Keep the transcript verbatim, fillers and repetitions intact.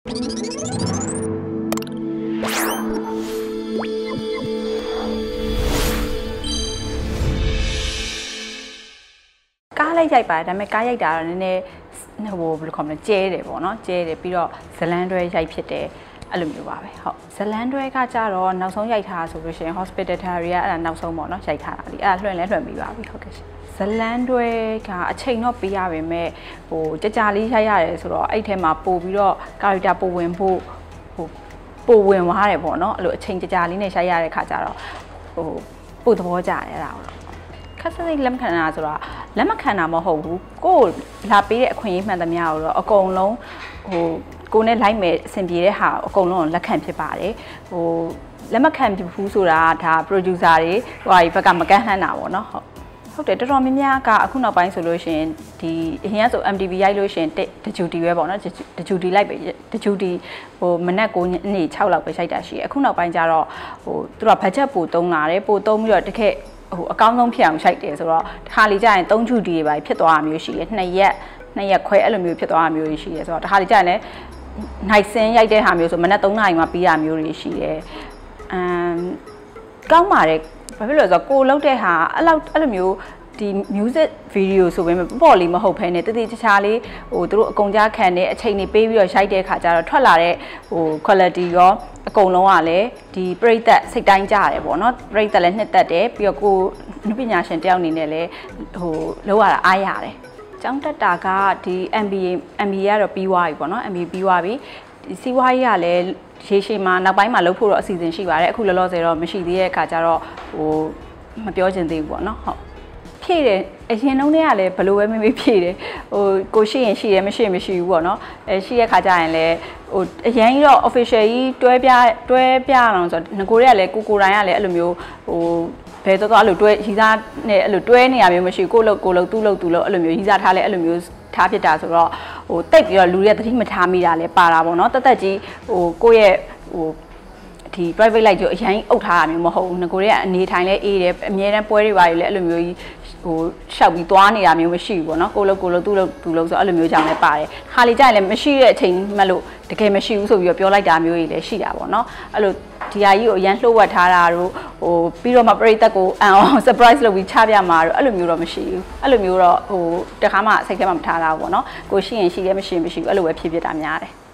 ကားလိုက်ရိုက်ပါတယ်ဒါပေမဲ့ကားရိုက်တာတော့နည်းနည်းဟိုဘယ်လိုခေါ်မလဲကျဲတယ်ပေါ့နော်ကျဲတယ်ပြီးတော့ဇလန်းတွဲရိုက်ဖြစ်တယ်အဲ့လိုမျိုးပါပဲဟုတ်ဇလန်းတွဲကကြတော့နောက်ဆုံးရိုက်ထားဆိုလို့ရှိရင် hospitality ကအဲ့ဒါနောက်ဆုံးပေါ့နော်ရိုက်ထားတာဒီအဲ့ဒါလွှင့်လဲလွှင့်ပြီးပါပြီဟုတ်ကဲ့ဇလန်းတွဲကအချိန်တော့ပေးရပါမယ်ဟိုကြကြလေးရိုက်ရတယ်ဆိုတော့အဲ့ထဲမှာပို့ပြီးတော့ character ပို့ဝင်ဖို့ဟိုပို့ဝင်သွားတယ်ပေါ့နော်အဲ့လိုအချိန်ကြကြလေးနဲ့ရိုက်ရတဲ့ခါကျတော့ဟိုပို့သဘောကျတယ်အဲ့ဒါတော့ခက်စိတ်လက်မခံတာဆိုတာလက်မခံတာမဟုတ်ဘူးကိုလာပေးတဲ့အခွင့်အရေးမှန်သမျှကိုတော့အကုန်လုံးဟိုကိုနဲ့လိုက်မယ်အဆင်ပြေတဲ့ဟာအကုန်လုံးလက်ခံဖြစ်ပါတယ်ဟိုလက်မခံဖြစ်ဘူးဆိုတာဒါ producer တွေဟိုဘက်ကမကန့်ဟန့်တာပေါ့နော်ဟုတ်ဟုတ်တယ်တော်တော်များများကအခုနောက်ပိုင်းဆိုလို့ရှိရင်ဒီအရင်ကဆို M D B ရိုက်လို့ရှိရင်တဂျူတီပဲပေါ့နော်တဂျူတီလိုက်ပဲတဂျူတီဟိုမနက်ကိုနေ့၆လောက်ပဲရိုက်တာရှိတယ်အခုနောက်ပိုင်းကျတော့ဟိုသူတို့ကဘတ်ဂျက်ပိုသုံးလာတယ်ပိုသုံးပြီးတော့တကယ်ဟိုအကောင်းဆုံးဖြစ်အောင်ရိုက်တယ်ဆိုတော့တစ်ခါလေကြာရင်သုံးဂျူတီတွေပါဖြစ်သွားတာမျိုးရှိတယ်နှစ်ရက်နှစ်ရက်ခွဲအဲ့လိုမျိုးဖြစ်သွားတာမျိုးရှိတယ်ဆိုတော့တစ်ခါလေကြာရင်လည်းနိုင်စင်းရိုက်တဲ့ဟာမျိုးဆိုမနက်၃နာရီမှပြီးတာမျိုးတွေရှိတယ်အမ်ကောင်းပါတယ်ဘာဖြစ်လို့လဲဆိုတော့ကိုလောက်တဲ့ဟာအဲ့လောက်အဲ့လိုမျိုးဒီ music video ဆိုပေမဲ့ပေါ့လေးမဟုတ်ဘဲနဲ့တတိတခြားလေးဟိုသူတို့အကုန်ကြားခံတဲ့အချိန်တွေပေးပြီးတော့ရိုက်တဲ့ခါကျတော့ထွက်လာတဲ့ဟို quality ရောအကုန်လုံးကလည်းဒီပရိသတ်စိတ်တိုင်းကြရတယ်ပေါ့နော်ပရိသတ်လည်းနှစ်သက်တယ်ပြီးတော့ကိုအနုပညာရှင်တယောက်အနေနဲ့လည်းဟိုလောက်ရတာအားရတယ်ကျောင်းတက်တာကဒီ M B A M B A ကတော့ပြီးသွားပြီပေါ့နော် M B A ပြီးသွားပြီဒီစီးပွားရေးကလည်းရေရှည်မှာနောက်ပိုင်းမှာလုပ်ဖို့တော့အစီအစဉ်ရှိပါတယ်အခုလောလောဆယ်တော့မရှိသေးတဲ့အခါကျတော့ဟိုမပြောချင်သေးဘူးပေါ့နော်ဟုတ်ဖြည့်တယ်အရင်တုန်းကလည်းဘလို့ပဲမမေးဖြည့်တယ်ဟိုကိုရှိရင်ရှိတယ်မရှိရင်မရှိဘူးပေါ့နော်အဲရှိတဲ့ခါကျရင်လည်းဟိုအရင်ကြီးတော့ official ကြီးတွဲပြတွဲပြအောင်ဆိုတော့ငကိုတွေကလည်းကိုကိုတိုင်းကလည်းအဲ့လိုမျိုးဟိုဘယ်တော့တော့အဲ့လိုတွဲရီစားနဲ့အဲ့လိုတွဲနေရမျိုးမရှိကိုလို့ကိုလို့သူ့လို့သူ့လို့အဲ့လိုမျိုးရီစားထားလဲအဲ့လိုမျိုးထားဖြစ်တာဆိုတော့ဟိုတိတ်ပြီးတော့လူတွေကသတိမထားမိတာလဲပါတာပေါ့နော်တက်တက်ကြီးဟိုကိုယ့်ရဲ့ဟိုဒီ private life ကိုအရင်အုပ်ထားတာမျိုးမဟုတ်ဘူးငကိုတွေကအနေထိုင်လဲအေးတယ်အများတန်းပွဲတွေပါလေအဲ့လိုမျိုးကြီးဟိုရှောက်ပြီးသွားနေတာမျိုးမရှိဘူးပေါ့နော်ကိုလို့ကိုလို့သူ့လို့သူ့လို့ဆိုအဲ့လိုမျိုးကြောင့်လည်းပါတယ်ခါလီကြရင်လည်းမရှိတဲ့အချိန်မှလို့တကယ်မရှိဘူးဆိုပြီးတော့ပြောလိုက်တာမျိုးကြီးလည်းရှိတာပေါ့နော်အဲ့လိုဒီဟာကြီးကိုအရန်လှုပ်ဝက်ထားတာတို့ဟိုပြီးတော့မှပရိသတ်ကိုအန်အောင် surprise လုပ်ပြီးချပြမှာတို့အဲ့လိုမျိုးတော့မရှိဘူးအဲ့လိုမျိုးတော့ဟိုတခါမှစိတ်ထဲမှာမထားတာဘူးပေါ့နော်ကိုရှိရင်ရှိတယ်မရှိရင်မရှိဘူးအဲ့လိုပဲဖြစ်ဖြစ်တာများတယ်